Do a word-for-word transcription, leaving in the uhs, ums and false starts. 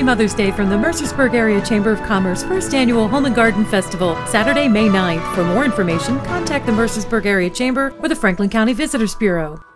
Mother's Day from the Mercersburg Area Chamber of Commerce First Annual Home and Garden Festival, Saturday, May ninth. For more information, contact the Mercersburg Area Chamber or the Franklin County Visitors Bureau.